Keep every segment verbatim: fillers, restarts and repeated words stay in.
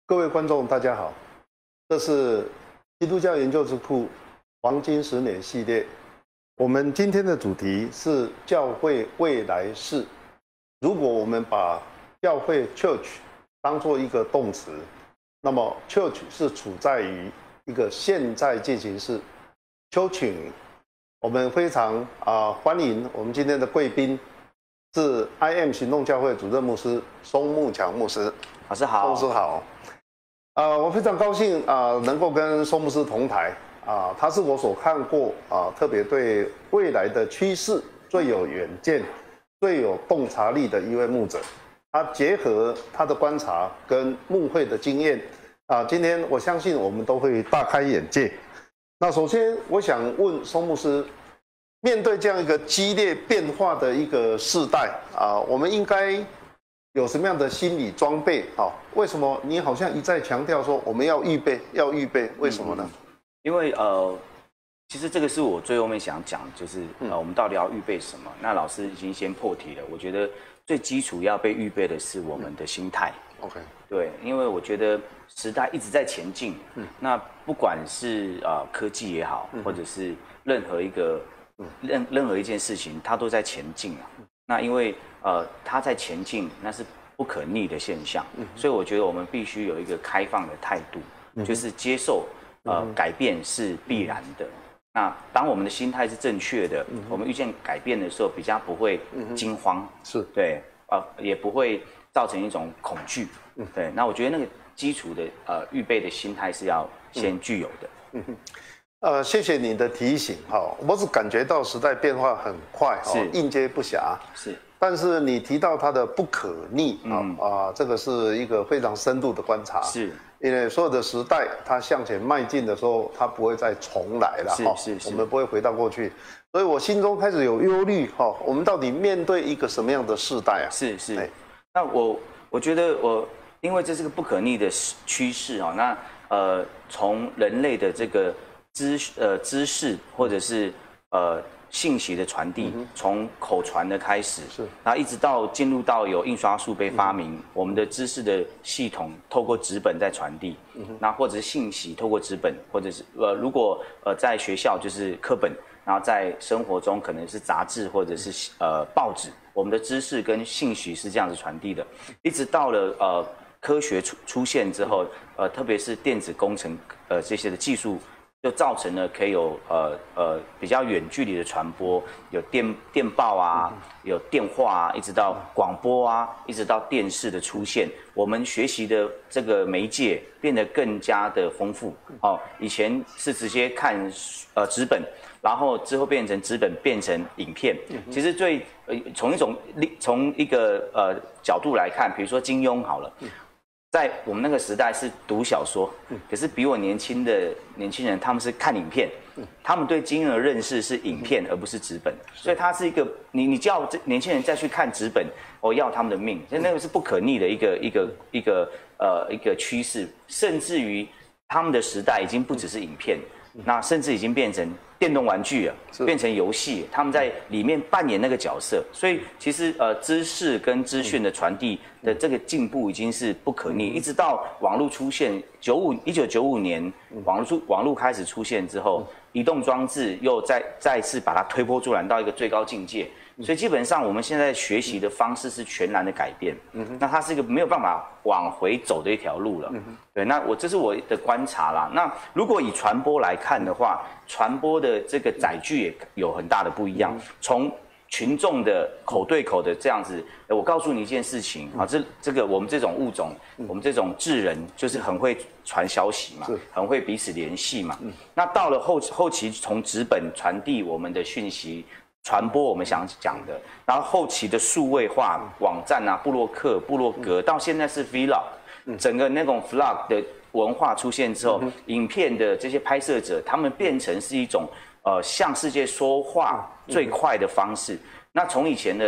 各位观众，大家好，这是基督教研究智库黄金十年系列。我们今天的主题是教会未来式。如果我们把教会 church 当作一个动词，那么 church 是处在于一个现在进行式。churching， 我们非常啊、呃、欢迎我们今天的贵宾是 I M 行动教会主任牧师松木强牧师。 老师好， 牧师好。呃，我非常高兴啊、呃，能够跟松牧师同台啊、呃，他是我所看过啊、呃，特别对未来的趋势最有远见、最有洞察力的一位牧者。他结合他的观察跟牧会的经验啊、呃，今天我相信我们都会大开眼界。那首先，我想问松牧师，面对这样一个激烈变化的一个世代啊、呃，我们应该有什么样的心理装备？啊？为什么你好像一再强调说我们要预备，要预备？为什么呢？ 嗯、因为呃，其实这个是我最后面想讲，就是呃，我们到底要预备什么？那老师已经先破题了。我觉得最基础要被预备的是我们的心态。 嗯、OK， 对，因为我觉得时代一直在前进。嗯，那不管是呃科技也好，或者是任何一个任任何一件事情，它都在前进啊。那因为呃，它在前进，那是不可逆的现象，嗯、所以我觉得我们必须有一个开放的态度，嗯、就是接受呃、嗯、改变是必然的。嗯、那当我们的心态是正确的，嗯、我们遇见改变的时候，比较不会惊慌，嗯、是对，呃，也不会造成一种恐惧，嗯、对。那我觉得那个基础的呃预备的心态是要先具有的。 嗯嗯呃，谢谢你的提醒哈，我只感觉到时代变化很快，是应接不暇， 是。 但是你提到它的不可逆，嗯、啊啊，这个是一个非常深度的观察， 是。 因为所有的时代它向前迈进的时候，它不会再重来了，哈， 是是是， 我们不会回到过去，所以我心中开始有忧虑，哈，我们到底面对一个什么样的世代啊？ 是是。那我我觉得我因为这是个不可逆的趋势啊，那呃，从人类的这个知呃知识或者是呃信息的传递，嗯、从口传的开始，是，然后一直到进入到有印刷术被发明，嗯、我们的知识的系统透过纸本在传递，嗯、那或者是信息透过纸本，或者是呃如果呃在学校就是课本，然后在生活中可能是杂志或者是呃报纸，我们的知识跟信息是这样子传递的，一直到了呃科学出出现之后，呃特别是电子工程呃这些的技术。就造成了可以有呃呃比较远距离的传播，有电电报啊，有电话啊，一直到广播啊，一直到电视的出现，我们学习的这个媒介变得更加的丰富。哦，以前是直接看呃纸本，然后之后变成纸本变成影片。其实最呃从一种从一个呃角度来看，比如说金庸好了。在我们那个时代是读小说，可是比我年轻的年轻人，他们是看影片，他们对金庸的认识是影片而不是纸本，所以它是一个你你叫这年轻人再去看纸本，我要他们的命，所以那个是不可逆的一个一个一个呃一个趋势，甚至于他们的时代已经不只是影片，那甚至已经变成电动玩具了，变成游戏，他们在里面扮演那个角色，所以其实呃知识跟资讯的传递的这个进步已经是不可逆，一直到网络出现，九五一九九五年网络出网络开始出现之后，移动装置又再再次把它推波助澜到一个最高境界，所以基本上我们现在学习的方式是全然的改变，那它是一个没有办法往回走的一条路了，对，那我这是我的观察啦。那如果以传播来看的话，传播的这个载具也有很大的不一样，从群众的口对口的这样子，我告诉你一件事情啊，这这个我们这种物种，我们这种智人就是很会传消息嘛，很会彼此联系嘛。那到了后后期，从纸本传递我们的讯息，传播我们想讲的，然后后期的数位化网站啊、部落客、部落格，到现在是 vlog， 整个那种 vlog 的文化出现之后，影片的这些拍摄者，他们变成是一种呃向世界说话最快的方式。那从以前的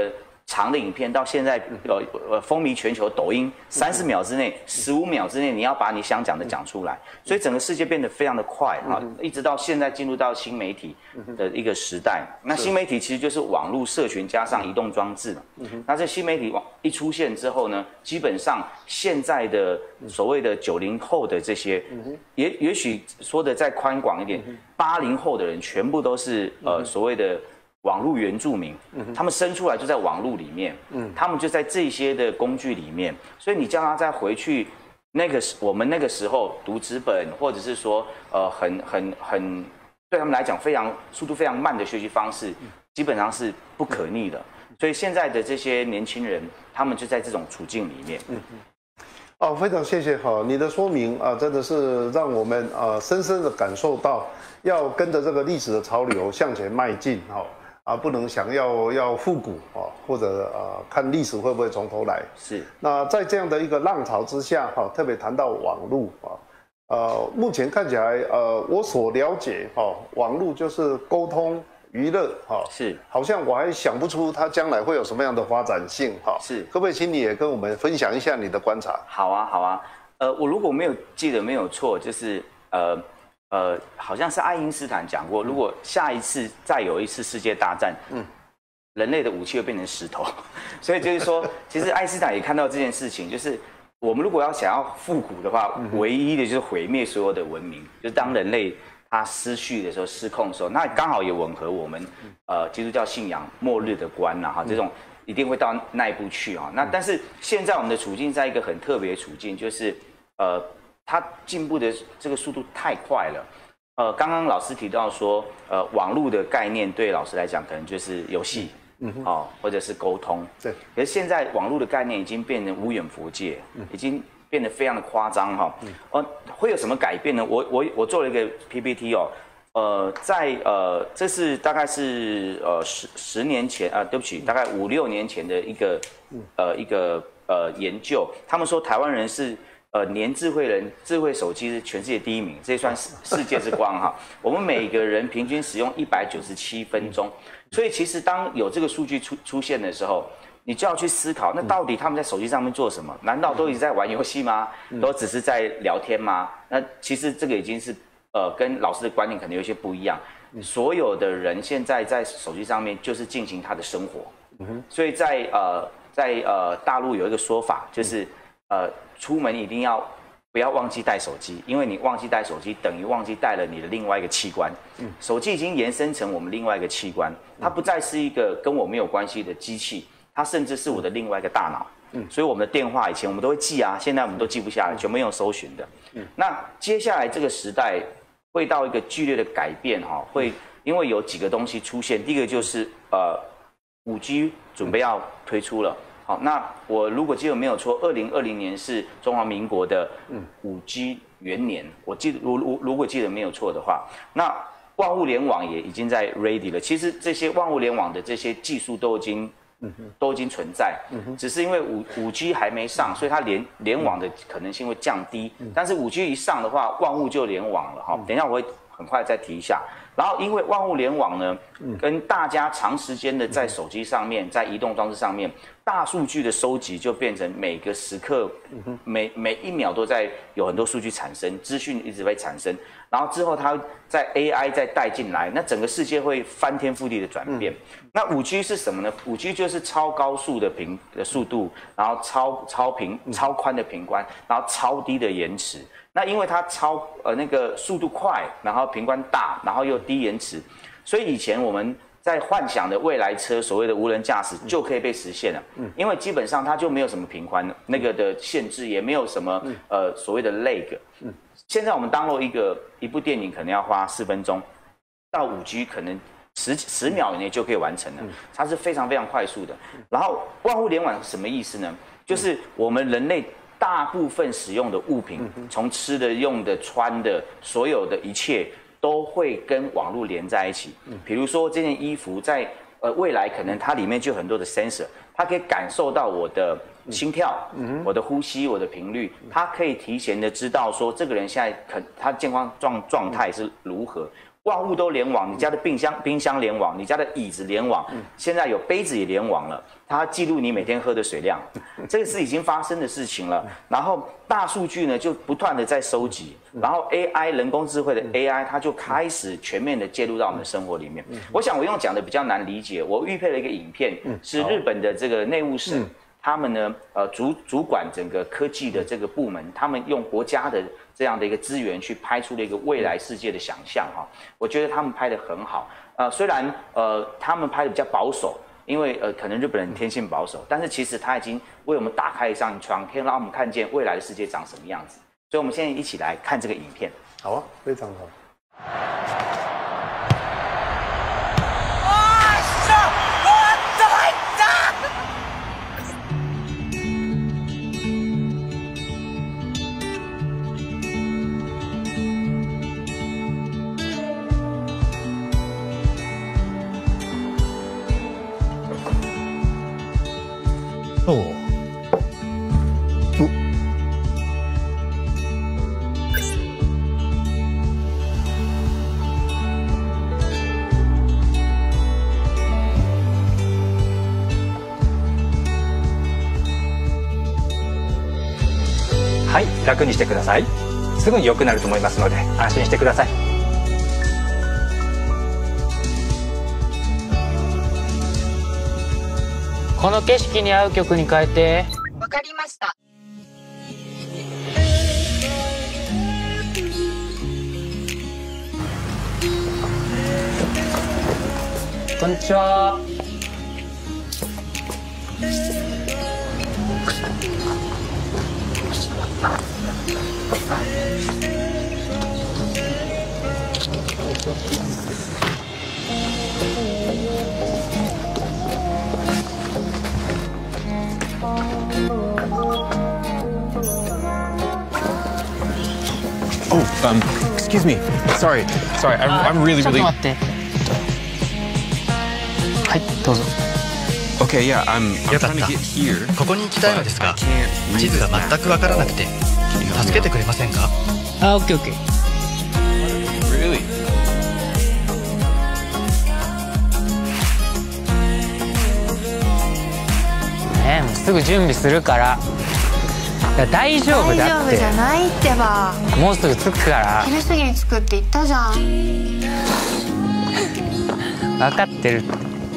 长的影片到现在呃呃风靡全球，抖音三十秒之内、十五秒之内，你要把你想讲的讲出来，所以整个世界变得非常的快哈，一直到现在进入到新媒体的一个时代。那新媒体其实就是网络社群加上移动装置嘛。那这新媒体一出现之后呢，基本上现在的所谓的九零后的这些，也也许说的再宽广一点，八零后的人全部都是呃所谓的。网络原住民，他们生出来就在网络里面，他们就在这些的工具里面，所以你叫他再回去那个我们那个时候读纸本，或者是说呃很很很对他们来讲非常速度非常慢的学习方式，基本上是不可逆的。所以现在的这些年轻人，他们就在这种处境里面。 哦，非常谢谢哈，你的说明啊，真的是让我们啊深深的感受到，要跟着这个历史的潮流向前迈进哈。啊，不能想要要复古啊，或者呃看历史会不会从头来？ 是。 那在这样的一个浪潮之下，哈、啊，特别谈到网络啊，呃，目前看起来，呃，我所了解哈、啊，网络就是沟通娱乐哈， 是。 好像我还想不出它将来会有什么样的发展性哈。 是。 可不可以请你也跟我们分享一下你的观察？ 好啊，好啊。呃，我如果没有记得没有错，就是呃。呃，好像是爱因斯坦讲过，如果下一次再有一次世界大战，嗯，人类的武器会变成石头，所以就是说，其实爱因斯坦也看到这件事情，就是我们如果要想要复古的话，嗯、唯一的就是毁灭所有的文明，就是当人类他失序的时候、失控的时候，那刚好也吻合我们呃基督教信仰末日的观呐、啊、哈，这种一定会到那一步去哈、啊。那但是现在我们的处境在一个很特别的处境，就是呃。它进步的这个速度太快了，呃，刚刚老师提到说，呃，网络的概念对老师来讲可能就是游戏，嗯哼，哦，或者是沟通， 对。 可是现在网络的概念已经变成无远弗届，嗯、已经变得非常的夸张哈，嗯、呃，会有什么改变呢？我我我做了一个 P P T 哦，呃，在呃，这是大概是呃十十年前啊、呃，对不起，大概五六年前的一个呃一个呃研究，他们说台湾人是。呃，年智慧人智慧手机是全世界第一名，这算世界之光哈。我们每个人平均使用一百九十七分钟，所以其实当有这个数据出出现的时候，你就要去思考，那到底他们在手机上面做什么？难道都一直在玩游戏吗？都只是在聊天吗？那其实这个已经是呃跟老师的观念可能有一些不一样。所有的人现在在手机上面就是进行他的生活，所以在呃在呃大陆有一个说法就是。呃，出门一定要不要忘记带手机，因为你忘记带手机，等于忘记带了你的另外一个器官。嗯，手机已经延伸成我们另外一个器官，它不再是一个跟我没有关系的机器，它甚至是我的另外一个大脑。嗯，所以我们的电话以前我们都会记啊，现在我们都记不下来，全部用搜寻的。嗯，那接下来这个时代会到一个剧烈的改变哈，会因为有几个东西出现，第一个就是呃，五 G 准备要推出了。好，那我如果记得没有错，二零二零年是中华民国的五 G 元年，我记得如如如果记得没有错的话，那万物联网也已经在 ready 了。其实这些万物联网的这些技术都已经都已经存在，只是因为五五 G 还没上，所以它联联网的可能性会降低。但是五 G 一上的话，万物就联网了哈。等一下我会很快再提一下。然后，因为万物联网呢，跟大家长时间的在手机上面、在移动装置上面，大数据的收集就变成每个时刻、每每一秒都在有很多数据产生，资讯一直被产生。然后之后它在 A I 再带进来，那整个世界会翻天覆地的转变。那五 G 是什么呢？五 G 就是超高速的频的速度，然后超超频、超宽的频宽，然后超低的延迟。那因为它超呃那个速度快，然后频宽大，然后又低延迟，所以以前我们在幻想的未来车，所谓的无人驾驶就可以被实现了。嗯，因为基本上它就没有什么频宽那个的限制，也没有什么呃所谓的 lag。嗯，现在我们download一个一部电影可能要花四分钟，到五 G 可能十十秒以内就可以完成了，它是非常非常快速的。然后万物联网是什么意思呢？就是我们人类。大部分使用的物品，从吃的、用的、穿的，所有的一切都会跟网络连在一起。比如说这件衣服在呃未来可能它里面就有很多的 sensor， 它可以感受到我的心跳、我的呼吸、我的频率，它可以提前的知道说这个人现在可他健康状状态是如何。 万物都联网，你家的冰箱冰箱联网，你家的椅子联网，现在有杯子也联网了，它记录你每天喝的水量，这个是已经发生的事情了。然后大数据呢就不断的在收集，然后 A I 人工智慧的 A I 它就开始全面的介入到我们的生活里面。我想我用讲的比较难理解，我预配了一个影片，是日本的这个内务省。他们呢，呃，主主管整个科技的这个部门，他们用国家的这样的一个资源去拍出了一个未来世界的想象哈。我觉得他们拍得很好，呃，虽然呃他们拍的比较保守，因为呃可能日本人天性保守，但是其实他已经为我们打开一扇窗，可以让我们看见未来的世界长什么样子。所以，我们现在一起来看这个影片。 好啊，非常好。 おう。 はい、楽にしてください。すぐに良くなると思いますので安心してください。 この景色に合う曲に変えて。 わかりました。 こんにちは。 Oh, um, excuse me. Sorry, sorry. I'm, I'm really, ちょっと really. 待って。はい、どうぞ。 Okay, yeah. I'm, I'm よかっ trying to た get here. ここに行きたいのですが but I can't read 地図が this map. 全くわからなくて Can you help 助 me けてくれませんか？ あ、オッケーオッケー。 out? Really? ねえ、もうすぐ準備するから。いや大丈夫大丈だって。 夫じゃないってば。 もうすぐ着くから。 昼過ぎに着くって言ったじゃん。 分かってる。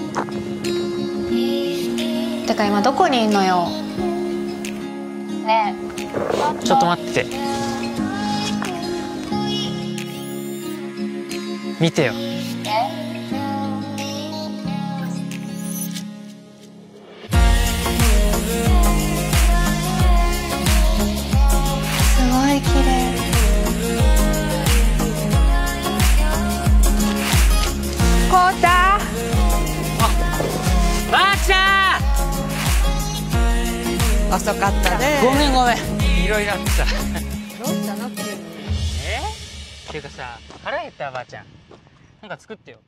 てか今どこにいんのよ。ねちょっと待って。見てよ。 すごい綺麗。こうた。 ばあちゃん。 遅かったね。 ごめんごめん。いろいろあってさ。どうしたの急に。え？っていうかさ、腹減ったばあちゃん。なんか作ってよ。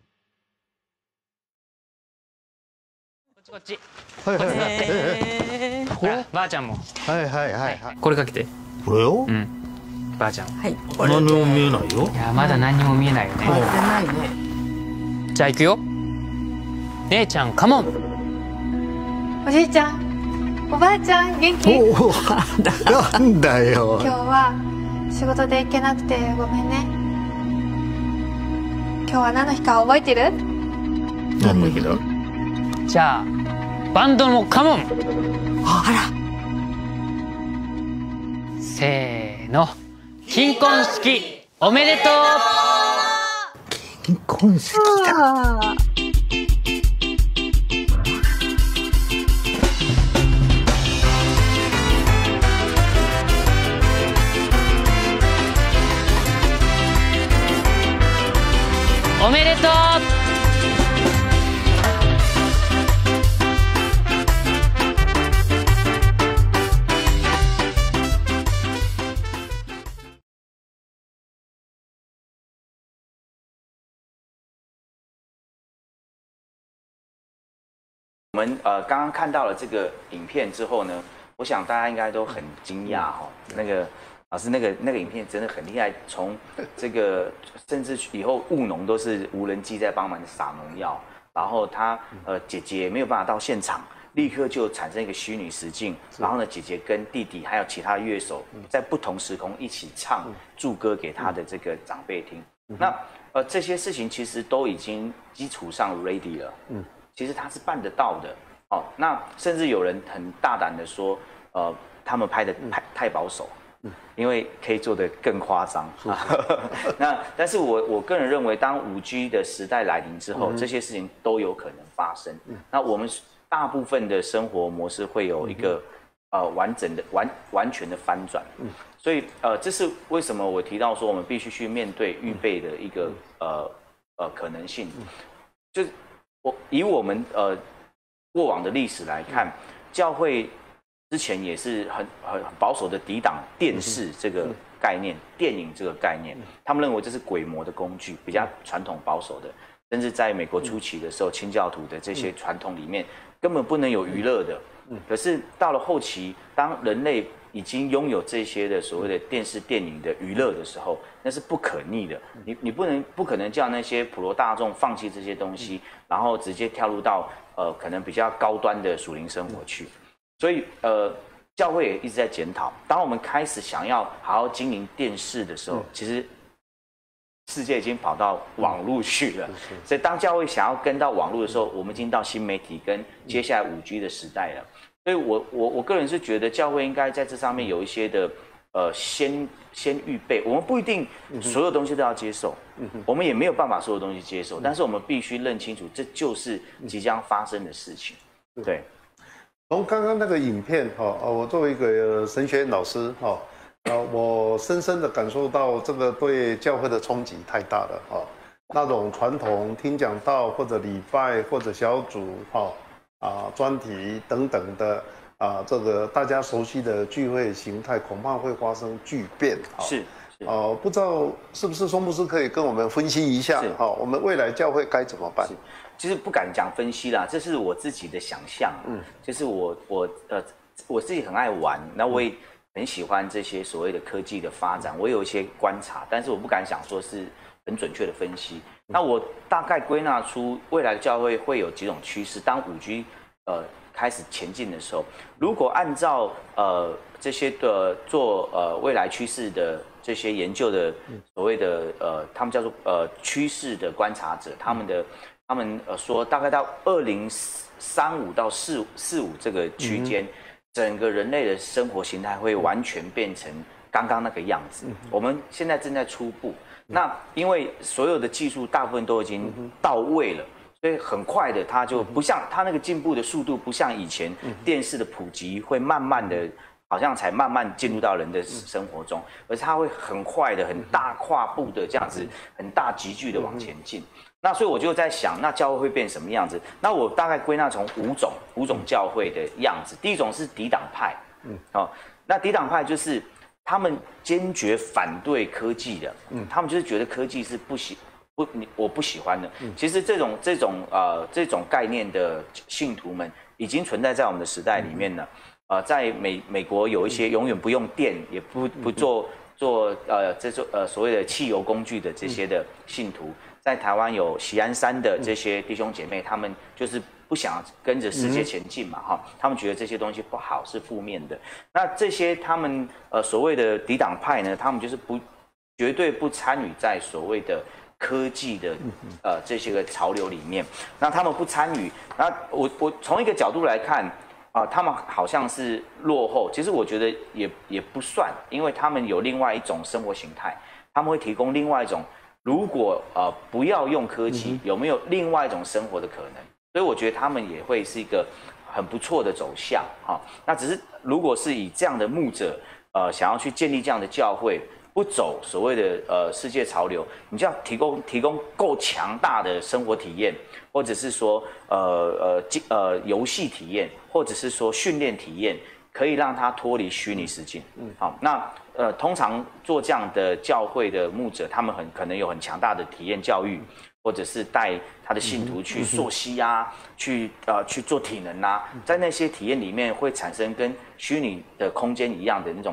こっちこっち。 はいはいはい。 えー、ほらばあちゃんも。 はいはいはいはい。 これかけて。 これよ。 うん。ばあちゃん。はい。 何も見えないよ。 いやまだ何にも見えないよね。じゃあ行くよ。姉ちゃんカモン。 おじいちゃん、おばあちゃん元気？ おお、なんだよ。 今日は仕事で行けなくてごめんね。今日は何の日か覚えてる？ 何の日だ。 じゃあバンドもカモン。 あせーの。金婚式おめでとう。 金婚式だ。 ら。 おめでとう。 我们呃刚刚看到了这个影片之后呢，我想大家应该都很惊讶哈。那个老师那个那个影片真的很厉害，从这个甚至以后务农都是无人机在帮忙撒农药，然后他呃姐姐没有办法到现场。立刻就产生一个虚拟实境，然后呢，姐姐跟弟弟还有其他乐手在不同时空一起唱祝歌给他的这个长辈听。那呃这些事情其实都已经基础上 ready 了，嗯，其实他是办得到的。哦，那甚至有人很大胆的说，呃，他们拍的太太保守，因为可以做得更夸张。那但是我我个人认为，当五 G 的时代来临之后，这些事情都有可能发生。那我们大部分的生活模式会有一个呃完整的完完全的翻转，所以呃这是为什么我提到说我们必须去面对预备的一个呃呃可能性，就是我以我们呃过往的历史来看，教会之前也是很很保守的抵挡电视这个概念、电影这个概念，他们认为这是鬼魔的工具，比较传统保守的，甚至在美国初期的时候，清教徒的这些传统里面。根本不能有娱乐的，可是到了后期，当人类已经拥有这些的所谓的电视、电影的娱乐的时候，那是不可逆的。你你不能不可能叫那些普罗大众放弃这些东西，然后直接跳入到呃可能比较高端的属灵生活去。所以呃，教会也一直在检讨。当我们开始想要好好经营电视的时候，其实。世界已经跑到网络去了，所以当教会想要跟到网络的时候，我们已经到新媒体跟接下来五 G 的时代了。所以我我我个人是觉得教会应该在这上面有一些的呃先先预备。我们不一定所有东西都要接受，我们也没有办法所有东西接受，但是我们必须认清楚，这就是即将发生的事情。对。 从刚刚那个影片哈，我作为一个神学院老师哈。呃，我深深的感受到这个对教会的冲击太大了啊！那种传统听讲道或者礼拜或者小组哈啊专题等等的啊，这个大家熟悉的聚会形态，恐怕会发生巨变。 是哦、呃，不知道是不是松牧师可以跟我们分析一下哈、哦，我们未来教会该怎么办？ 其实不敢讲分析啦，这是我自己的想象。嗯，就是我我呃我自己很爱玩，那我也。很喜欢这些所谓的科技的发展，我有一些观察，但是我不敢想说是很准确的分析。那我大概归纳出未来的教会会有几种趋势。当五 G 呃开始前进的时候，如果按照呃这些的做呃未来趋势的这些研究的所谓的呃他们叫做呃趋势的观察者，他们的他们呃说大概到二零三五到四四五这个区间。嗯整个人类的生活形态会完全变成刚刚那个样子。我们现在正在初步，那因为所有的技术大部分都已经到位了，所以很快的它就不像它那个进步的速度，不像以前电视的普及会慢慢的，好像才慢慢进入到人的生活中，而是它会很快的、很大跨步的这样子，很大急剧的往前进。那所以我就在想，那教会会变什么样子？那我大概归纳从五种五种教会的样子。第一种是抵挡派，嗯，哦，那抵挡派就是他们坚决反对科技的，嗯，他们就是觉得科技是不喜不你我不喜欢的。嗯、其实这种这种呃这种概念的信徒们已经存在在我们的时代里面了。呃，在美美国有一些永远不用电，也不不做做呃这种呃所谓的汽油工具的这些的信徒。在台湾有喜安山的这些弟兄姐妹，他们就是不想跟着世界前进嘛，哈，他们觉得这些东西不好，是负面的。那这些他们呃所谓的抵挡派呢，他们就是不绝对不参与在所谓的科技的呃这些个潮流里面。那他们不参与，那我我从一个角度来看啊、呃，他们好像是落后，其实我觉得也也不算，因为他们有另外一种生活形态，他们会提供另外一种。如果呃不要用科技，有没有另外一种生活的可能？所以我觉得他们也会是一个很不错的走向哈。那只是如果是以这样的牧者呃想要去建立这样的教会，不走所谓的呃世界潮流，你就要提供提供够强大的生活体验，或者是说呃呃呃游戏体验，或者是说训练体验，可以让他脱离虚拟实境。嗯，好，那。呃，通常做这样的教会的牧者，他们很可能有很强大的体验教育，或者是带他的信徒去溯溪啊，去呃去做体能啊，在那些体验里面会产生跟虚拟的空间一样的那种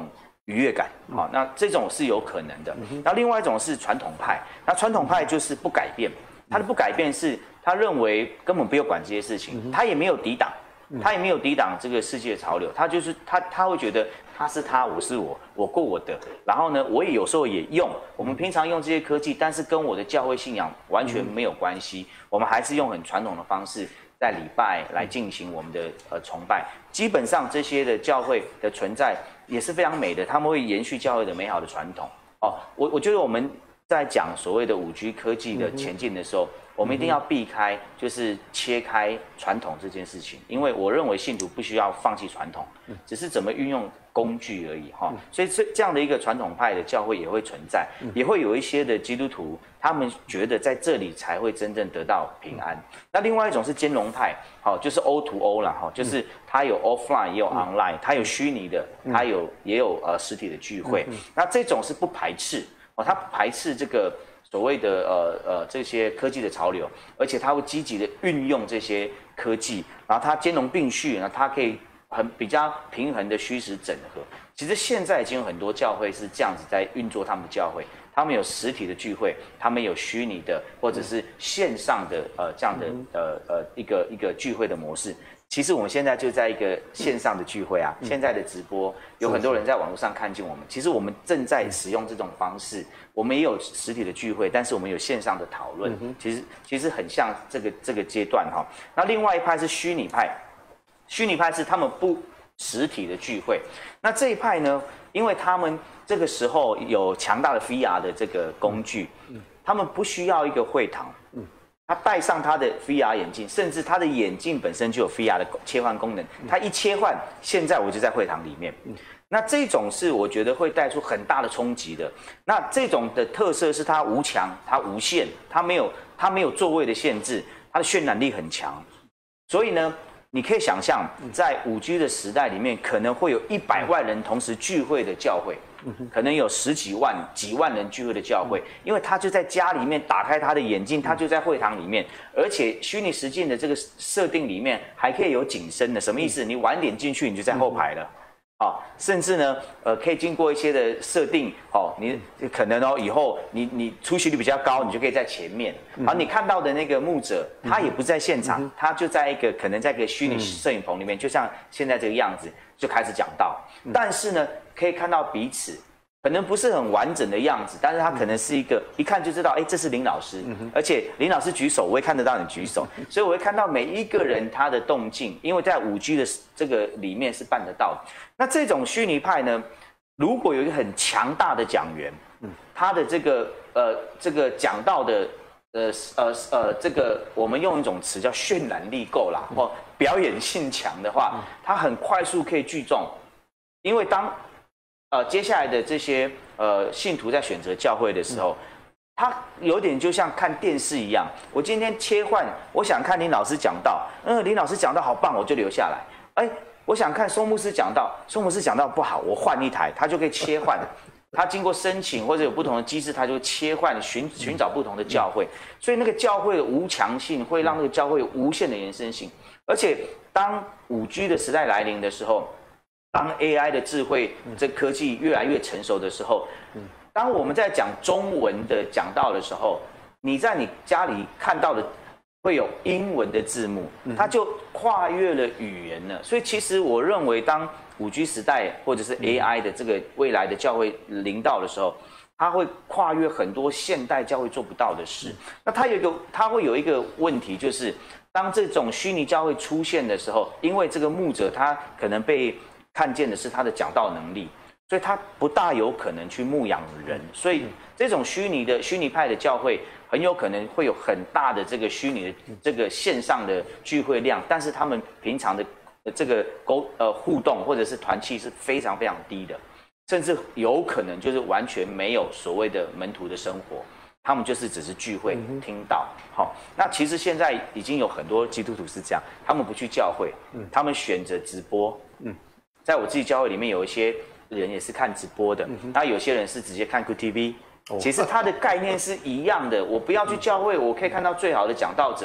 愉悦感，好，那这种是有可能的。那另外一种是传统派，那传统派就是不改变，他的不改变是他认为根本不用管这些事情，他也没有抵挡，他也没有抵挡这个世界的潮流，他就是他他会觉得他是他，我是我，我过我的，然后呢，我也有时候也用，我们平常用这些科技，但是跟我的教会信仰完全没有关系，我们还是用很传统的方式。在礼拜来进行我们的呃崇拜，基本上这些的教会的存在也是非常美的，他们会延续教会的美好的传统。哦，我我觉得我们在讲所谓的五 G 科技的前进的时候，我们一定要避开就是切开传统这件事情，因为我认为信徒不需要放弃传统，只是怎么运用工具而已哈。所以这这样的一个传统派的教会也会存在，也会有一些的基督徒。他们觉得在这里才会真正得到平安。那另外一种是兼容派，好，就是 O to O 啦，哈，就是它有 offline 也有 online， 它有虚拟的，它有也有呃实体的聚会。那这种是不排斥哦，它不排斥这个所谓的呃呃这些科技的潮流，而且它会积极的运用这些科技，然后它兼容并蓄，然后它可以很比较平衡的虚实整合。其实现在已经有很多教会是这样子在运作他们的教会。他们有实体的聚会，他们有虚拟的或者是线上的呃这样的呃呃一个一个聚会的模式。其实我们现在就在一个线上的聚会啊，现在的直播有很多人在网络上看见我们。其实我们正在使用这种方式，我们也有实体的聚会，但是我们有线上的讨论。其实其实很像这个这个阶段哈。那另外一派是虚拟派，虚拟派是他们不实体的聚会。那这一派呢，因为他们这个时候有强大的 V R 的这个工具，他们不需要一个会堂，他戴上他的 V R 眼镜，甚至他的眼镜本身就有 V R 的切换功能，他一切换，现在我就在会堂里面。那这种是我觉得会带出很大的冲击的。那这种的特色是它无墙，它无限，它没有它没有座位的限制，它的渲染力很强，所以呢。你可以想象，在五 G 的时代里面，可能会有一百万人同时聚会的教会，可能有十几万、几万人聚会的教会，因为他就在家里面打开他的眼镜，他就在会堂里面，而且虚拟实境的这个设定里面还可以有景深的，什么意思？你晚点进去，你就在后排了。哦，甚至呢，呃，可以经过一些的设定，哦，你可能哦，以后你你出席率比较高，你就可以在前面。好，你看到的那个牧者，他也不在现场，他就在一个可能在一个虚拟摄影棚里面，就像现在这个样子，就开始讲道。但是呢，可以看到彼此。可能不是很完整的样子，但是他可能是一个一看就知道，哎，这是林老师，而且林老师举手，我也看得到你举手，所以我会看到每一个人他的动静，因为在五 G 的这个里面是办得到的。那这种虚拟派呢，如果有一个很强大的讲员，他的这个呃这个讲到的呃呃呃这个我们用一种词叫渲染力够啦，或表演性强的话，他很快速可以聚众，因为当呃，接下来的这些呃信徒在选择教会的时候，他有点就像看电视一样。我今天切换，我想看林老师讲道，嗯，林老师讲道好棒，我就留下来。哎，我想看松牧师讲道，松牧师讲道不好，我换一台，他就可以切换。他经过申请或者有不同的机制，他就切换寻寻找不同的教会。所以那个教会的无墙性会让那个教会有无限的延伸性。而且当五 G 的时代来临的时候，当 A I 的智慧这科技越来越成熟的时候，当我们在讲中文的讲道的时候，你在你家里看到的会有英文的字幕，它就跨越了语言了。所以其实我认为，当五 G 时代或者是 A I 的这个未来的教会临到的时候，它会跨越很多现代教会做不到的事。那它有一个，它会有一个问题，就是当这种虚拟教会出现的时候，因为这个牧者他可能被看见的是他的讲道能力，所以他不大有可能去牧养人，所以这种虚拟的虚拟派的教会很有可能会有很大的这个虚拟的这个线上的聚会量，但是他们平常的这个沟呃互动或者是团契是非常非常低的，甚至有可能就是完全没有所谓的门徒的生活，他们就是只是聚会听到。好，那其实现在已经有很多基督徒是这样，他们不去教会，他们选择直播。嗯。在我自己教会里面，有一些人也是看直播的，那有些人是直接看 Q T V。其实它的概念是一样的，我不要去教会，我可以看到最好的讲道者，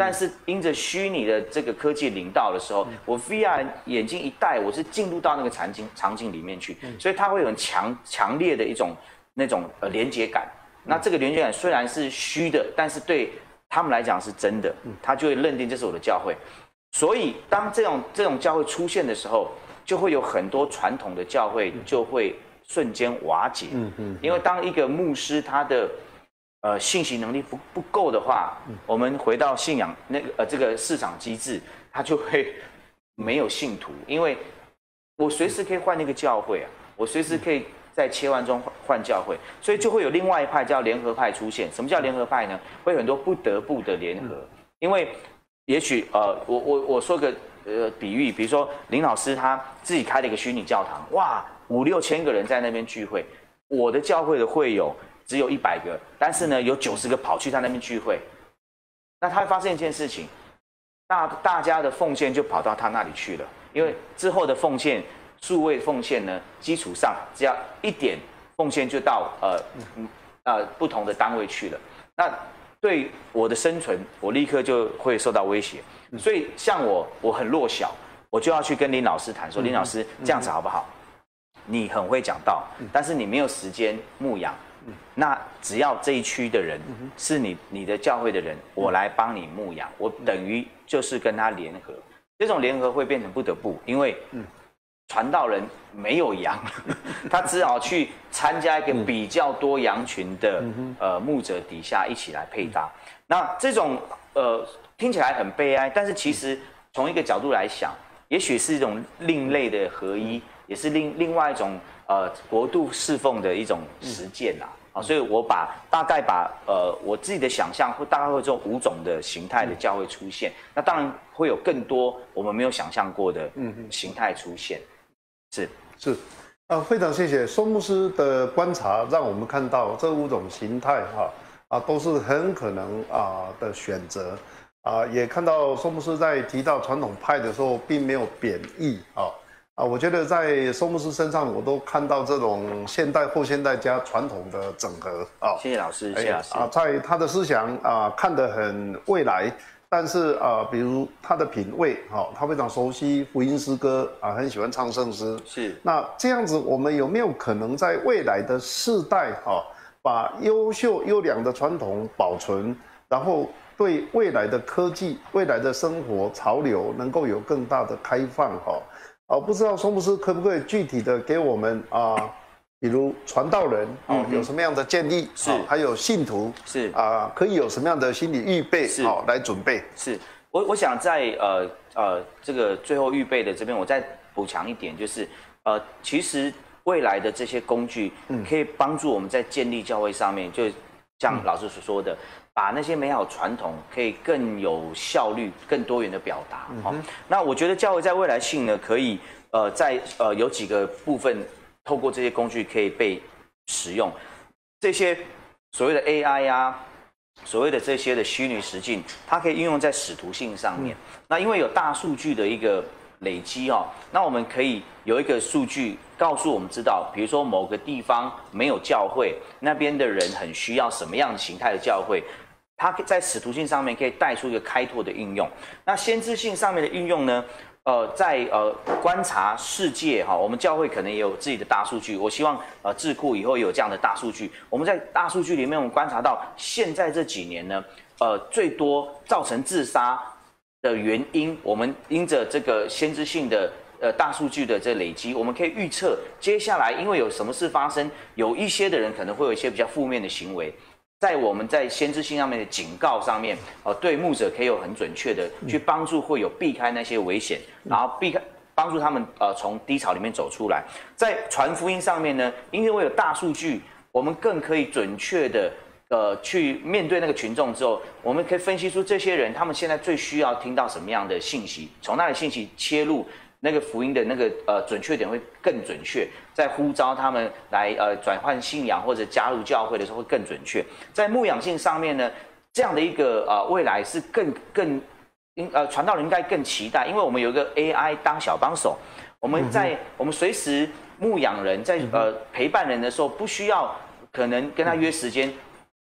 但是因着虚拟的这个科技领导的时候，我 V R 眼镜一戴，我是进入到那个场景场景里面去，所以它会有很强强烈的一种那种呃连接感。那这个连接感虽然是虚的，但是对他们来讲是真的，他就会认定这是我的教会。所以当这种这种教会出现的时候，就会有很多传统的教会就会瞬间瓦解。嗯嗯，因为当一个牧师他的呃信息能力不不够的话，我们回到信仰那个呃这个市场机制，他就会没有信徒，因为我随时可以换那个教会啊，我随时可以在切换中换教会，所以就会有另外一派叫联合派出现。什么叫联合派呢？会有很多不得不的联合，因为也许呃我我我说个呃比喻，比如说林老师他自己开了一个虚拟教堂，哇，五六千个人在那边聚会，我的教会的会友只有一百个，但是呢有九十个跑去他那边聚会，那他会发现一件事情，大大家的奉献就跑到他那里去了，因为之后的奉献。数位奉献呢，基础上只要一点奉献就到呃呃不同的单位去了。那对我的生存，我立刻就会受到威胁。所以像我，我很弱小，我就要去跟林老师谈说，林老师这样子好不好？你很会讲道，但是你没有时间牧养。那只要这一区的人是你你的教会的人，我来帮你牧养，我等于就是跟他联合。这种联合会变成不得不，因为传道人没有羊，他只好去参加一个比较多羊群的呃牧者底下一起来配搭。那这种呃听起来很悲哀，但是其实从一个角度来想，也许是一种另类的合一，也是另另外一种呃国度侍奉的一种实践啦。啊，所以我把大概把呃我自己的想象，会大概会有这种五种的形态的教会出现。那当然会有更多我们没有想象过的形态出现。是是，啊，非常谢谢松牧师的观察，让我们看到这五种形态哈啊都是很可能啊的选择啊，也看到松牧师在提到传统派的时候，并没有贬义啊啊，我觉得在松牧师身上，我都看到这种现代后现代加传统的整合啊。 谢谢老师，谢谢老师啊，在他的思想啊看得很未来。但是啊、呃，比如他的品味，哈、哦，他非常熟悉福音诗歌啊，很喜欢唱圣诗。 是。 那这样子，我们有没有可能在未来的世代，哈、哦，把优秀优良的传统保存，然后对未来的科技、未来的生活潮流能够有更大的开放，哈、哦？啊，不知道松牧师可不可以具体的给我们啊？比如传道人哦，有什么样的建议？ 是， 还有信徒是啊，可以有什么样的心理预备？ 是， 好来准备。 是我我想在呃呃这个最后预备的这边，我再补强一点，就是呃，其实未来的这些工具可以帮助我们在建立教会上面，就像老师所说的，把那些美好传统可以更有效率、更多元的表达。好、嗯，那我觉得教会在未来性呢，可以呃在呃有几个部分。透过这些工具可以被使用，这些所谓的 A I 啊，所谓的这些的虚拟实境，它可以应用在使徒性上面。嗯、那因为有大数据的一个累积哦，那我们可以有一个数据告诉我们知道，比如说某个地方没有教会，那边的人很需要什么样形态的教会，它在使徒性上面可以带出一个开拓的应用。那先知性上面的运用呢？呃，在呃观察世界哈，我们教会可能也有自己的大数据。我希望呃智库以后也有这样的大数据。我们在大数据里面，我们观察到现在这几年呢，呃，最多造成自杀的原因，我们因着这个先知性的呃大数据的这累积，我们可以预测接下来因为有什么事发生，有一些的人可能会有一些比较负面的行为。在我们在先知性上面的警告上面，呃，对牧者可以有很准确的去帮助，会有避开那些危险，然后避开帮助他们呃从低潮里面走出来。在传福音上面呢，因为我有大数据，我们更可以准确的呃去面对那个群众之后，我们可以分析出这些人他们现在最需要听到什么样的信息，从那里信息切入。那个福音的那个呃准确点会更准确，在呼召他们来呃转换信仰或者加入教会的时候会更准确。在牧养性上面呢，这样的一个呃未来是更更应呃传道人应该更期待，因为我们有一个 A I 当小帮手，我们在、嗯、我们随时牧养人在呃陪伴人的时候，不需要可能跟他约时间。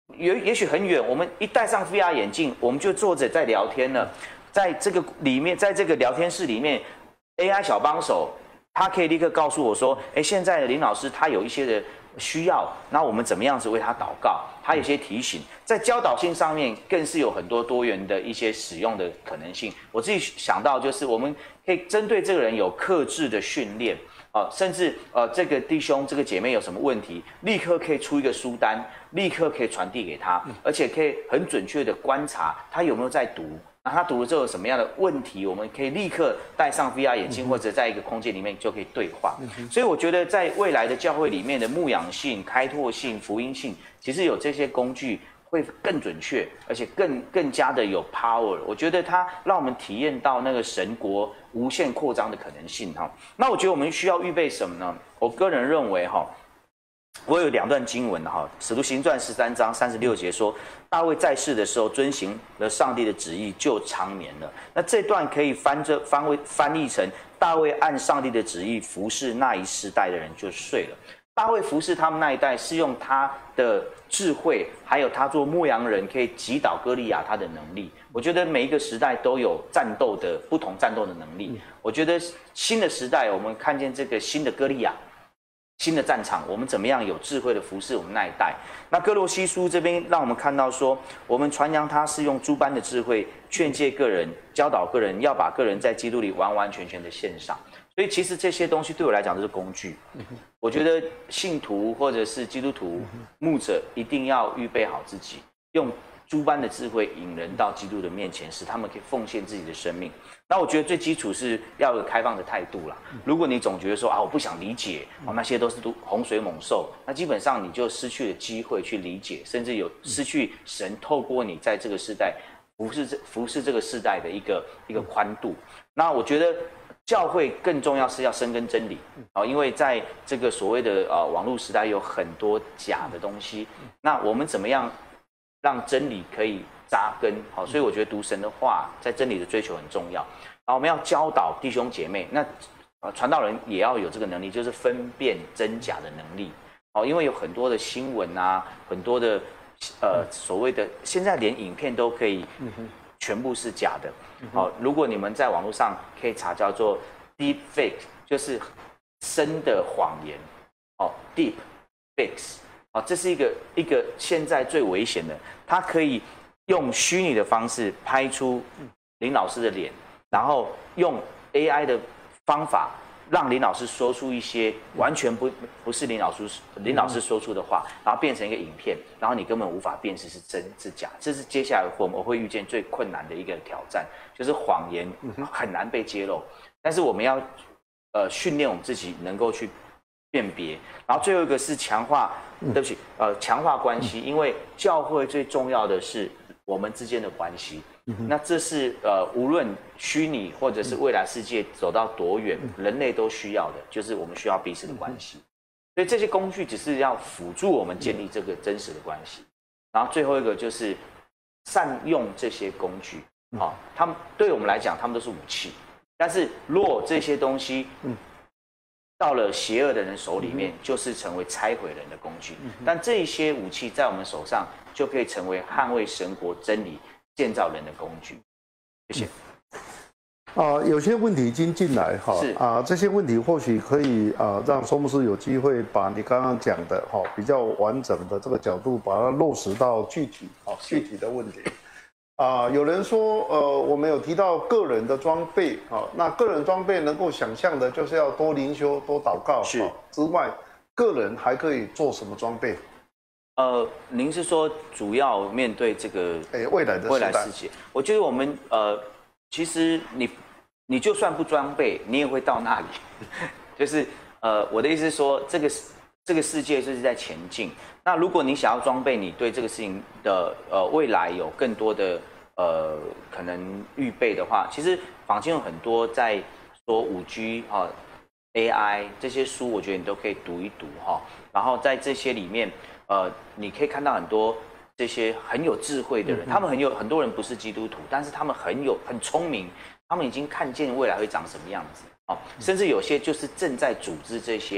也也许很远，我们一戴上 V R 眼镜，我们就坐着在聊天了，在这个里面，在这个聊天室里面 ，A I 小帮手，他可以立刻告诉我说，哎，现在的林老师他有一些的需要，那我们怎么样子为他祷告？他有些提醒，在教导性上面更是有很多多元的一些使用的可能性。我自己想到就是，我们可以针对这个人有客制的训练。呃，甚至呃，这个弟兄、这个姐妹有什么问题，立刻可以出一个书单，立刻可以传递给他，而且可以很准确的观察他有没有在读。那他读了之后有什么样的问题，我们可以立刻戴上 V R 眼镜，或者在一个空间里面就可以对话。所以我觉得在未来的教会里面的牧养性、开拓性、福音性，其实有这些工具会更准确，而且更更加的有 power。我觉得它让我们体验到那个神国无限扩张的可能性哈。那我觉得我们需要预备什么呢？我个人认为哈，我有两段经文哈，《使徒行传》十三章三十六节说，大卫在世的时候遵行了上帝的旨意，就长眠了。那这段可以翻这翻为翻译成大卫按上帝的旨意服侍那一世代的人就睡了。大卫服侍他们那一代是用他的智慧，还有他做牧羊人可以击倒歌利亚他的能力。我觉得每一个时代都有战斗的不同战斗的能力。我觉得新的时代，我们看见这个新的歌利亚，新的战场，我们怎么样有智慧的服侍我们那一代？那哥罗西书这边让我们看到说，我们传扬他是用诸般的智慧劝诫个人，教导个人，要把个人在基督里完完全全的献上。所以其实这些东西对我来讲都是工具。我觉得信徒或者是基督徒牧者一定要预备好自己，用诸般的智慧引人到基督的面前，使他们可以奉献自己的生命。那我觉得最基础是要有开放的态度啦。如果你总觉得说啊我不想理解，哦那些都是洪水猛兽，那基本上你就失去了机会去理解，甚至有失去神透过你在这个时代服侍这服侍这个世代的一个一个宽度。那我觉得教会更重要是要深耕真理，啊，因为在这个所谓的呃网络时代有很多假的东西，那我们怎么样让真理可以扎根？好，所以我觉得读神的话，在真理的追求很重要。然后我们要教导弟兄姐妹，那呃传道人也要有这个能力，就是分辨真假的能力。哦，因为有很多的新闻啊，很多的呃所谓的现在连影片都可以。全部是假的。好，如果你们在网络上可以查叫做 deep fake， 就是深的谎言。哦 ，deep fakes， 哦，这是一个一个现在最危险的，它可以用虚拟的方式拍出林老师的脸，然后用 A I 的方法让林老师说出一些完全不不是林老师林老师说出的话，然后变成一个影片，然后你根本无法辨识是真是假。这是接下来我们会遇见最困难的一个挑战，就是谎言很难被揭露。但是我们要呃训练我们自己能够去辨别。然后最后一个是强化，对不起，呃强化关系，因为教会最重要的是我们之间的关系。那这是呃，无论虚拟或者是未来世界走到多远，人类都需要的，就是我们需要彼此的关系。所以这些工具只是要辅助我们建立这个真实的关系。然后最后一个就是善用这些工具，好、哦，他们对我们来讲，他们都是武器。但是若这些东西到了邪恶的人手里面，就是成为拆毁人的工具。但这些武器在我们手上，就可以成为捍卫神国真理、建造人的工具。谢谢。 啊、呃，有些问题已经进来哈，啊、呃，这些问题或许可以啊、呃，让周牧师有机会把你刚刚讲的哈、哦、比较完整的这个角度，把它落实到具体啊、哦、具体的问题。啊、呃，有人说，呃，我们有提到个人的装备啊、哦，那个人装备能够想象的就是要多灵修、多祷告是、哦、之外，个人还可以做什么装备？ 呃，您是说主要面对这个哎未来的未来世界？我觉得我们呃，其实你你就算不装备，你也会到那里。就是呃，我的意思是说，这个这个世界就是在前进。那如果你想要装备，你对这个事情的呃未来有更多的呃可能预备的话，其实坊间有很多在说五 G 啊、呃、A I 这些书，我觉得你都可以读一读哈。然后在这些里面。呃，你可以看到很多这些很有智慧的人，嗯、他们很有很多人不是基督徒，但是他们很有很聪明，他们已经看见未来会长什么样子啊、哦，甚至有些就是正在组织这些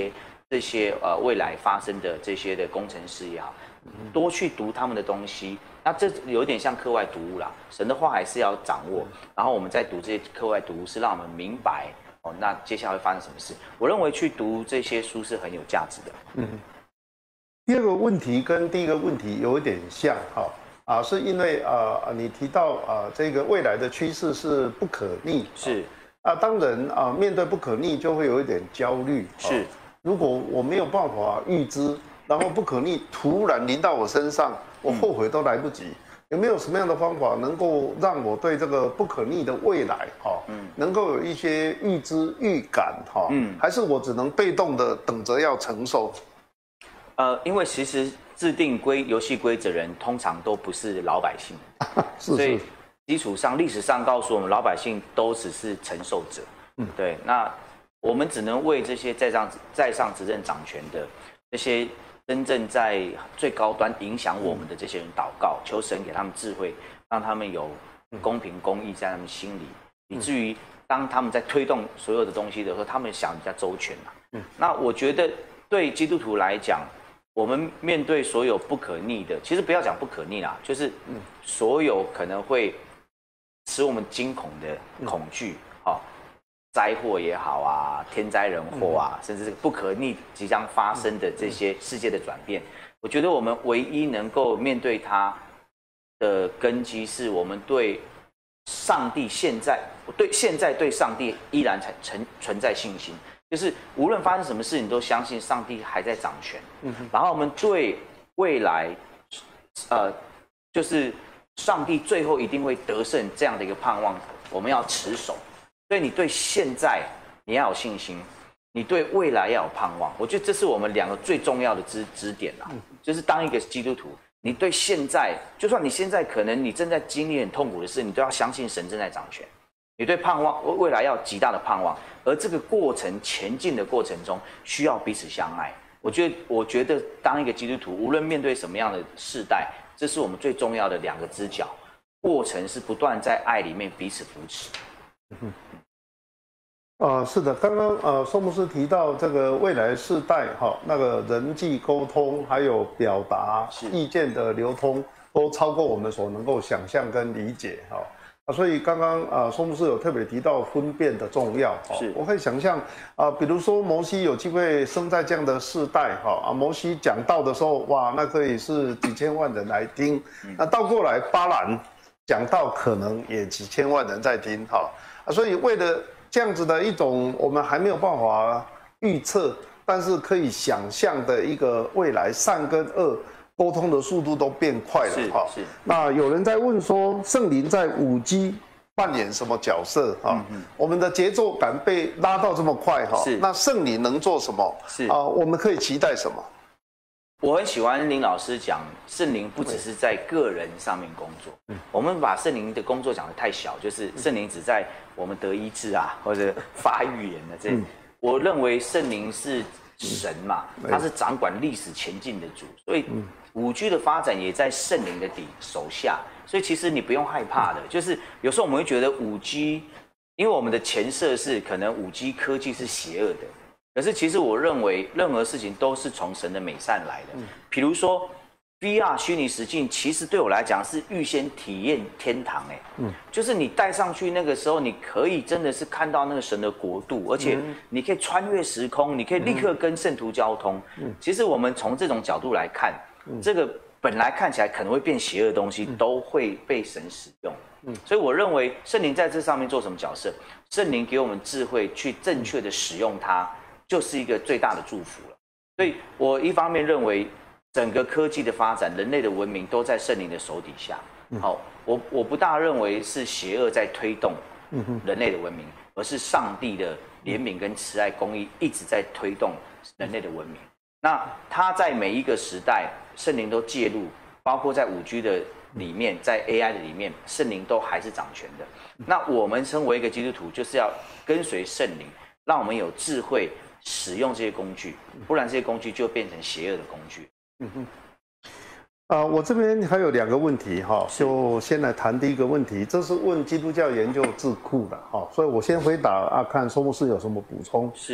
这些呃未来发生的这些的工程师也好，多去读他们的东西。那这有点像课外读物啦，神的话还是要掌握。然后我们在读这些课外读物，是让我们明白哦，那接下来会发生什么事。我认为去读这些书是很有价值的。 嗯。第二个问题跟第一个问题有一点像哈。啊，是因为呃，你提到啊，这个未来的趋势是不可逆， 是啊，当人啊面对不可逆，就会有一点焦虑。 是， 如果我没有办法预知，然后不可逆突然临到我身上，我后悔都来不及。有没有什么样的方法能够让我对这个不可逆的未来哈，嗯，能够有一些预知预感哈？嗯，还是我只能被动的等着要承受？ 呃，因为其实。制定规游戏规则人通常都不是老百姓， 是是所以基础上历史上告诉我们，老百姓都只是承受者。嗯，对。那我们只能为这些在上在上执政掌权的这些真正在最高端影响我们的这些人祷告，求神给他们智慧，让他们有公平公义在他们心里，以至于当他们在推动所有的东西的时候，他们想比较周全嘛。嗯，那我觉得对基督徒来讲。我们面对所有不可逆的，其实不要讲不可逆啦，就是所有可能会使我们惊恐的恐惧，哈、哦，灾祸也好啊，天灾人祸啊，甚至是不可逆即将发生的这些世界的转变，我觉得我们唯一能够面对它的根基，是我们对上帝现在对现在对上帝依然存存在信心。就是无论发生什么事，你都相信上帝还在掌权。嗯，然后我们对未来，呃，就是上帝最后一定会得胜这样的一个盼望，我们要持守。所以你对现在你要有信心，你对未来要有盼望。我觉得这是我们两个最重要的支支点啦。就是当一个基督徒，你对现在，就算你现在可能你正在经历很痛苦的事，你都要相信神正在掌权。你对盼望未来要有极大的盼望，而这个过程前进的过程中，需要彼此相爱。我觉得，我觉得当一个基督徒，无论面对什么样的世代，这是我们最重要的两个支脚。过程是不断在爱里面彼此扶持。 嗯啊，是的，刚刚呃，宋牧师提到这个未来世代哈，那个人际沟通还有表达意见的流通，都超过我们所能够想象跟理解哈。所以刚刚啊，宋牧师有特别提到分辨的重要。是，我可以想象啊，比如说摩西有机会生在这样的世代，哈啊，摩西讲道的时候，哇，那可以是几千万人来听。那倒过来，巴兰讲道可能也几千万人在听，哈啊，所以为了这样子的一种我们还没有办法预测，但是可以想象的一个未来，善跟恶沟通的速度都变快了哈。是。那有人在问说，圣灵在五 G 扮演什么角色啊？嗯、我们的节奏感被拉到这么快哈。是。那圣灵能做什么？是啊，我们可以期待什么？ 我很喜欢林老师讲，圣灵不只是在个人上面工作。嗯。我们把圣灵的工作讲得太小，就是圣灵只在我们得医治啊，或者发预言的这。嗯、我认为圣灵是神嘛，他是掌管历史前进的主，所以。嗯五 G 的发展也在圣灵的底手下，所以其实你不用害怕的。就是有时候我们会觉得五 G， 因为我们的前设是可能五 G 科技是邪恶的，可是其实我认为任何事情都是从神的美善来的。比如说 V R 虚拟实境，其实对我来讲是预先体验天堂哎，嗯，就是你戴上去那个时候，你可以真的是看到那个神的国度，而且你可以穿越时空，你可以立刻跟圣徒交通。嗯，其实我们从这种角度来看。这个本来看起来可能会变邪恶的东西，都会被神使用。嗯，所以我认为圣灵在这上面做什么角色？圣灵给我们智慧去正确的使用它，就是一个最大的祝福了。所以我一方面认为整个科技的发展，人类的文明都在圣灵的手底下。好，我我不大认为是邪恶在推动人类的文明，而是上帝的怜悯跟慈爱公义一直在推动人类的文明。那他在每一个时代，圣灵都介入，包括在五 G 的里面，在 A I 的里面，圣灵都还是掌权的。那我们身为一个基督徒，就是要跟随圣灵，让我们有智慧使用这些工具，不然这些工具就变成邪恶的工具。嗯哼。 啊，我这边还有两个问题哈，就先来谈第一个问题，这是问基督教研究智库的哈，所以我先回答啊，看宋牧师有什么补充。 是。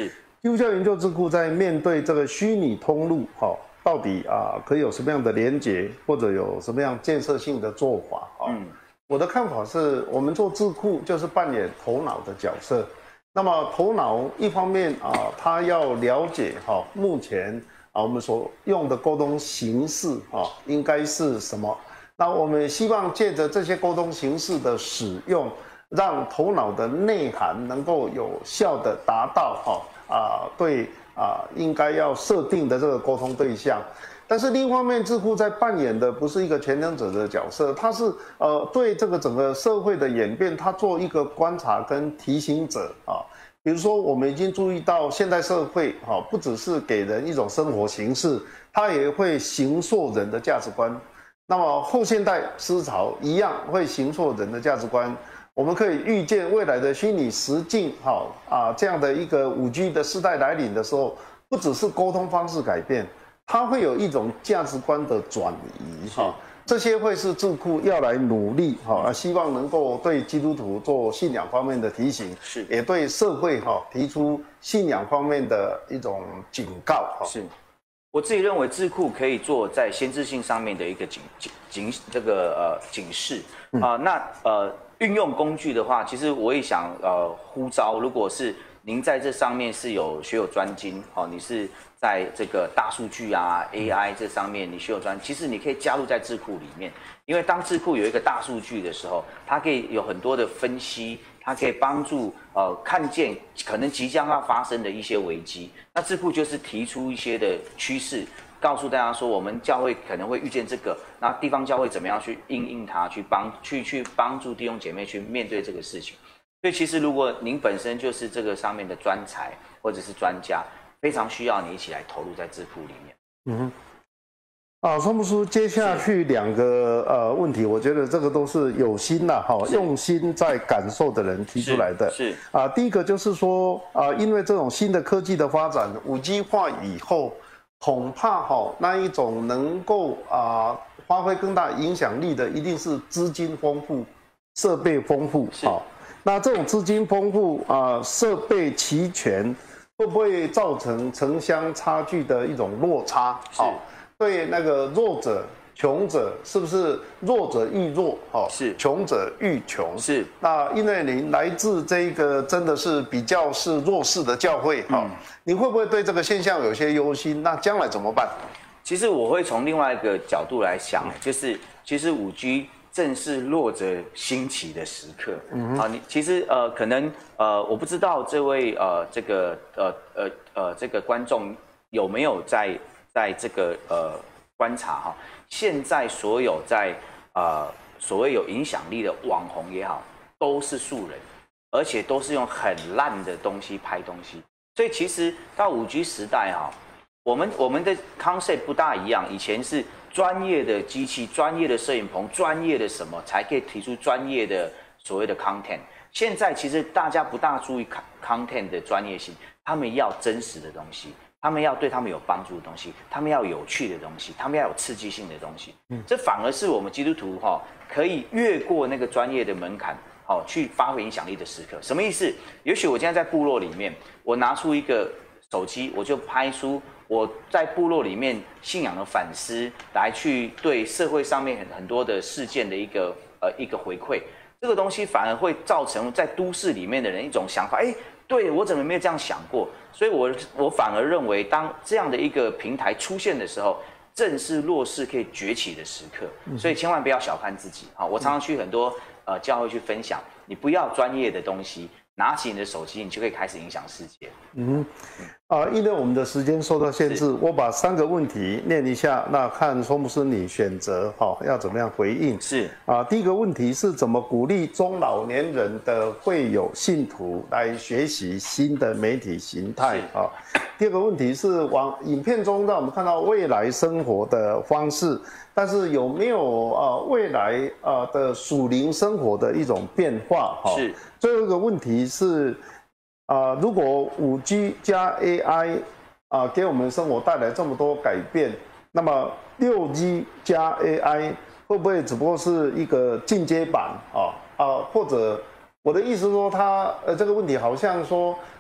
基督教研究智库在面对这个虚拟通路，哈，到底啊可以有什么样的连结，或者有什么样建设性的做法啊？嗯，我的看法是我们做智库就是扮演头脑的角色。那么头脑一方面啊，他要了解哈目前啊我们所用的沟通形式啊应该是什么。那我们希望借着这些沟通形式的使用，让头脑的内涵能够有效的达到哈。啊，对啊，应该要设定的这个沟通对象，但是另一方面，智库在扮演的不是一个全能者的角色，它是呃对这个整个社会的演变，它做一个观察跟提醒者啊。比如说，我们已经注意到现代社会啊，不只是给人一种生活形式，它也会形塑人的价值观。那么后现代思潮一样会形塑人的价值观。我们可以预见未来的虚拟实境，哈啊这样的一个五 G 的时代来临的时候，不只是沟通方式改变，它会有一种价值观的转移，哈，这些会是智库要来努力，哈，希望能够对基督徒做信仰方面的提醒， 是， 也对社会哈提出信仰方面的一种警告，哈， 是。我自己认为智库可以做在先知性上面的一个警警警这个呃警示啊、呃，那呃运用工具的话，其实我也想呃呼召，如果是您在这上面是有学有专精哦，你是在这个大数据啊 A I 这上面你学有专，其实你可以加入在智库里面，因为当智库有一个大数据的时候，它可以有很多的分析。它可以帮助呃看见可能即将要发生的一些危机，那智库就是提出一些的趋势，告诉大家说我们教会可能会遇见这个，那地方教会怎么样去因应它，去帮去去帮助弟兄姐妹去面对这个事情。所以其实如果您本身就是这个上面的专才或者是专家，非常需要你一起来投入在智库里面。 嗯哼。啊，松木叔，接下去两个呃问题，我觉得这个都是有心呐，哈，用心在感受的人提出来的。 是, 是啊，第一个就是说啊，因为这种新的科技的发展，五 G 化以后，恐怕哈那一种能够啊发挥更大影响力的，一定是资金丰富、设备丰富。好，那这种资金丰富啊，设备齐全，会不会造成城乡差距的一种落差？好。对那个弱者、穷者，是不是弱者愈弱？哦， 是穷者愈穷。 是。 那因为您来自这个真的是比较是弱势的教会，哈、嗯，你会不会对这个现象有些忧心？那将来怎么办？ 其实我会从另外一个角度来想，就是其实五 G 正是弱者兴起的时刻。嗯啊，你其实呃可能呃我不知道这位呃这个呃呃呃这个观众有没有在。在这个呃观察哈，现在所有在呃所谓有影响力的网红也好，都是素人，而且都是用很烂的东西拍东西。所以其实到五 G 时代哈，我们我们的 concept 不大一样，以前是专业的机器、专业的摄影棚、专业的什么才可以提出专业的所谓的 content。现在其实大家不大注意 content 的专业性，他们要真实的东西。他们要对他们有帮助的东西，他们要有趣的东西，他们要有刺激性的东西。嗯，这反而是我们基督徒哈、哦、可以越过那个专业的门槛，好、哦、去发挥影响力的时刻。什么意思？也许我今天在部落里面，我拿出一个手机，我就拍出我在部落里面信仰的反思，来去对社会上面很很多的事件的一个呃一个回馈。这个东西反而会造成在都市里面的人一种想法，哎。对，我怎么没有这样想过？所以我，我我反而认为，当这样的一个平台出现的时候，正是弱势可以崛起的时刻。所以千万不要小看自己。好，我常常去很多呃教会去分享，你不要专业的东西，拿起你的手机，你就可以开始影响世界。 嗯，啊，因为我们的时间受到限制，我把三个问题念一下，那看松牧师你选择哈、哦、要怎么样回应。 是啊，第一个问题是怎么鼓励中老年人的会友信徒来学习新的媒体形态啊？第二个问题是往影片中让我们看到未来生活的方式，但是有没有呃未来呃的属灵生活的一种变化？哈、哦， 是。 最后一个问题是。啊、呃，如果五 G 加 A I 啊、呃，给我们生活带来这么多改变，那么六 G 加 A I 会不会只不过是一个进阶版啊啊？或者我的意思说它，呃这个问题好像说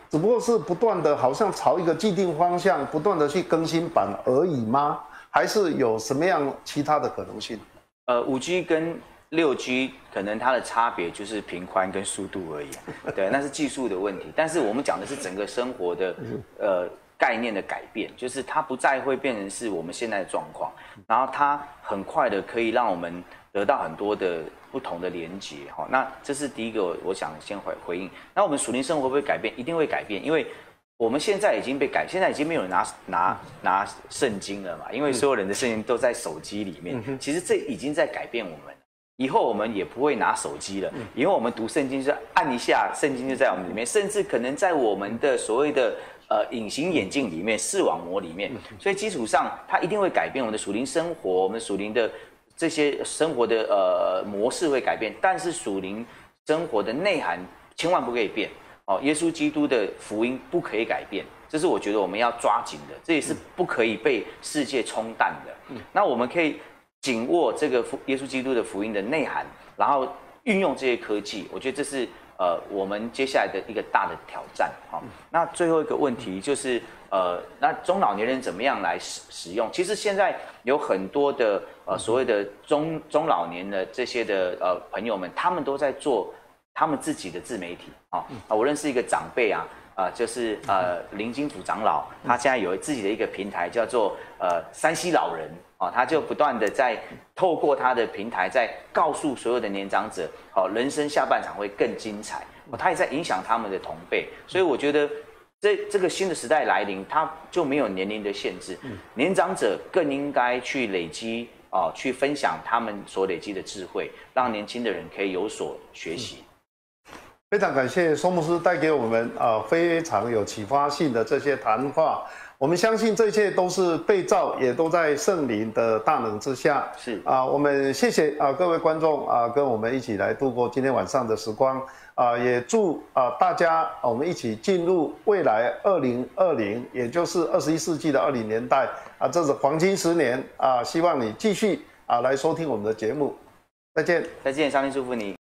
只不过是不断的，好像朝一个既定方向，不断的去更新版而已吗？还是有什么样其他的可能性？ 呃，五 G 跟六 G 可能它的差别就是频宽跟速度而已，对，那是技术的问题。但是我们讲的是整个生活的呃概念的改变，就是它不再会变成是我们现在的状况，然后它很快的可以让我们得到很多的不同的连结。哈，那这是第一个，我想先回回应。那我们属灵生活会不会改变？一定会改变，因为我们现在已经被改，现在已经没有人拿拿拿圣经了嘛，因为所有人的圣经都在手机里面。其实这已经在改变我们。以后我们也不会拿手机了，以后我们读圣经是按一下，圣经就在我们里面，甚至可能在我们的所谓的呃隐形眼镜里面、视网膜里面。所以基础上，它一定会改变我们的属灵生活，我们属灵的这些生活的呃模式会改变，但是属灵生活的内涵千万不可以变。哦，耶稣基督的福音不可以改变，这是我觉得我们要抓紧的，这也是不可以被世界冲淡的。那我们可以紧握这个耶稣基督的福音的内涵，然后运用这些科技，我觉得这是呃我们接下来的一个大的挑战。好，那最后一个问题就是呃，那中老年人怎么样来使使用？其实现在有很多的呃所谓的中中老年的这些的呃朋友们，他们都在做他们自己的自媒体啊。我认识一个长辈啊。呃，就是呃林金福长老，他现在有自己的一个平台，叫做呃山西老人哦，他就不断的在透过他的平台，在告诉所有的年长者，哦，人生下半场会更精彩，哦，他也在影响他们的同辈，所以我觉得这这个新的时代来临，它就没有年龄的限制，年长者更应该去累积哦，去分享他们所累积的智慧，让年轻的人可以有所学习。 非常感谢松牧师带给我们啊、呃、非常有启发性的这些谈话。我们相信这一切都是被造，也都在圣灵的大能之下。 是啊、呃，我们谢谢啊、呃、各位观众啊、呃，跟我们一起来度过今天晚上的时光啊、呃，也祝啊、呃、大家、呃、我们一起进入未来二零二零，也就是二十一世纪的二零年代啊、呃，这是黄金十年啊、呃，希望你继续啊、呃、来收听我们的节目。再见， 再见，上帝祝福你。